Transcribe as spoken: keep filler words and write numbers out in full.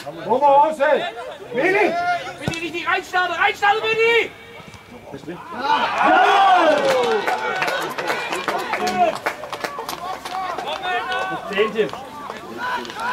Komm mal raus, ey! Mini! Mini, richtig reinstarten! Reinstarten, Mini! Zehn Tim.